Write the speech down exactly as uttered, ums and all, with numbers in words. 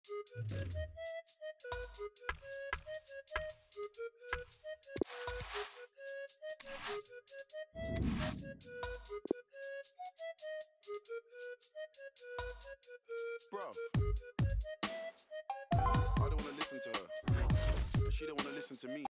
Bruv, I don't wanna listen to her, but she don't wanna listen to me.